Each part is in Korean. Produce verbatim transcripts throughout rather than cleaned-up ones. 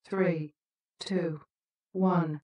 three, two, one.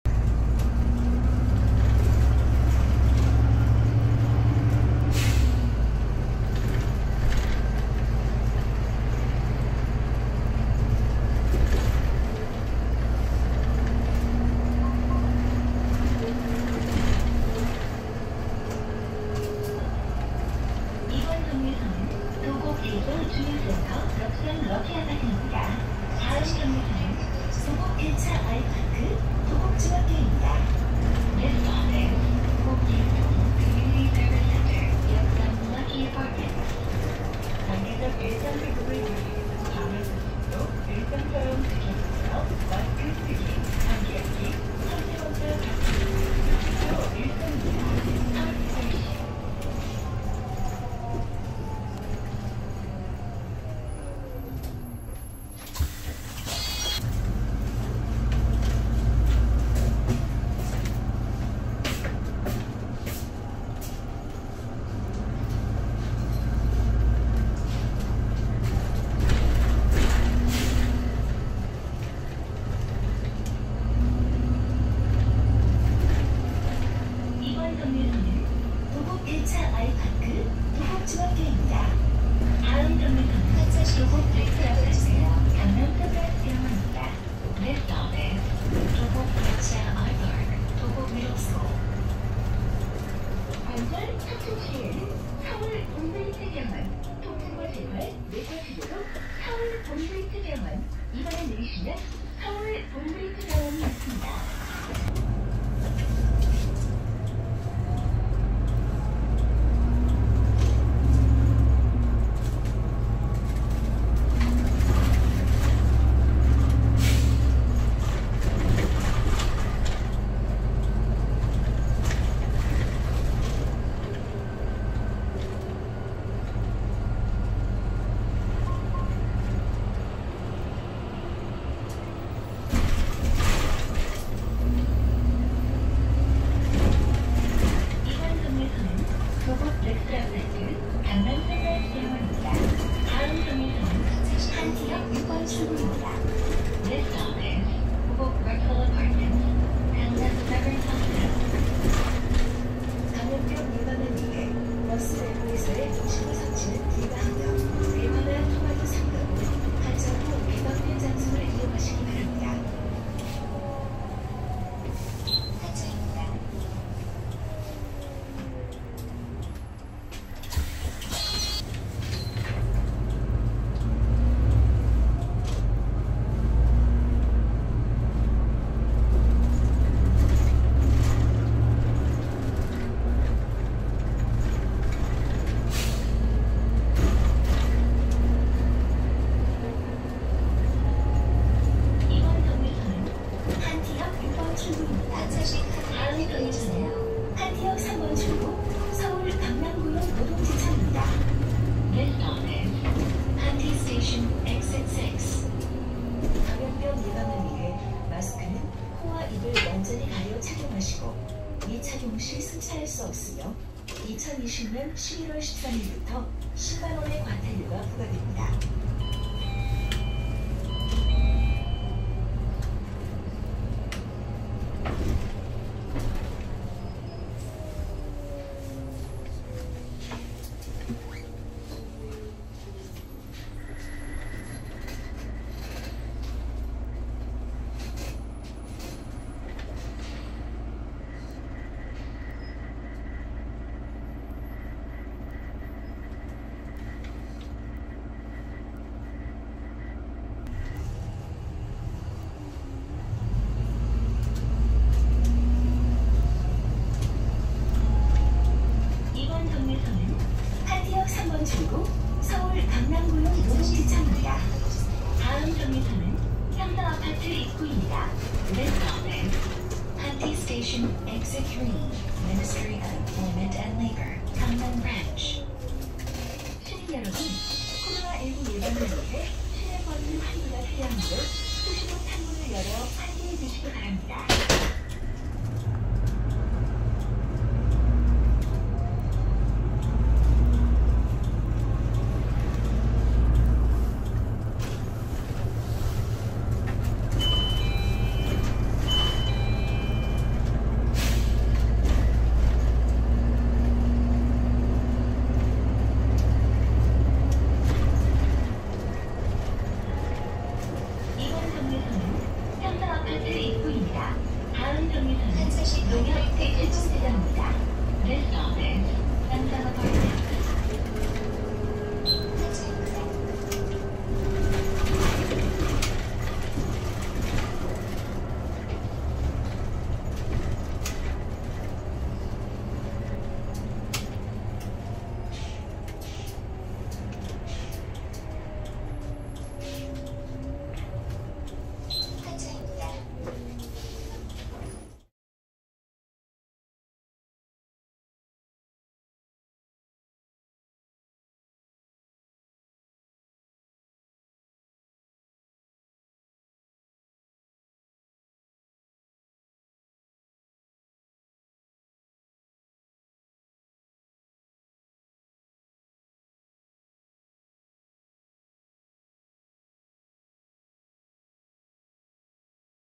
이번 정류소는 도곡일동 주행센터 역삼럭키아파트입니다. 다음 정류소는 도곡 일 차 아이파크 도곡중학교입니다. This stop is 도곡일동 Community Service Center 역삼럭키아파트. 밖에서 일상생활을 즐기는 방역수칙으로 일상처럼 지켜주세요. 마스크 쓰기, 감기약기, 선택해주세요. 그리고 일상입니다. 서울시청 이번 정류소는 도곡 일 차 아이파크 도곡중학교입니다. 다음 정류소는 도곡렉슬아파트 강남세브란스병원입니다. This stop is 도곡 일 차 아이파크 도곡 미들 스쿨. 관절 탑승 시에는 서울 본브리트병원, 통증과 재활, 내과치료로 서울 본브리트병원, 이번에 내리시면 서울 본브리트병원이 있습니다. 이번 정류소는 도곡렉슬아파트 강남세브란스병원입니다. 다음 정류소는 한티역 육 번 출구입니다. This stop is 도곡렉슬아파트 강남세브란스병원. 감염병 예방을 위해 버스 내부에서의 식물 섭취는 불가하며 외화나 토마토 상급, 가짜로 개방된 장소를 이용하시기 바랍니다. 가짜입니다. 이번 정류소는 한티역 육 번 출구입니다. 다음 정류소는 한티역 삼 번 출구 서울강남고용노동지청입니다. This stop is 한티 스테이션 엑sit 육. 감염병 예방을 위해 마스크는 코와 입을 완전히 가려 착용하시고 미착용 시 승차할 수 없으며 이천이십 년 십일월 십삼일부터 십만 원의 과태료가 부과됩니다. 이번 정류소는 한티역 삼 번 출구 서울강남고용노동지청입니다. 다음 정류소는 삼성아파트 입구입니다. This stop is 한티 스테이션 엑sit 삼, Ministry of Employment and Labor, 강남 브랜치. 시민 여러분, 코로나십구 예방을 위해 시내버스 환기가 필요하므로 수시로 창문을 열어 환기해 주시기 바랍니다. 아파트 입구입니다. 다음 정류소는 농협 대표동에서입니다. This stop is 삼성아파트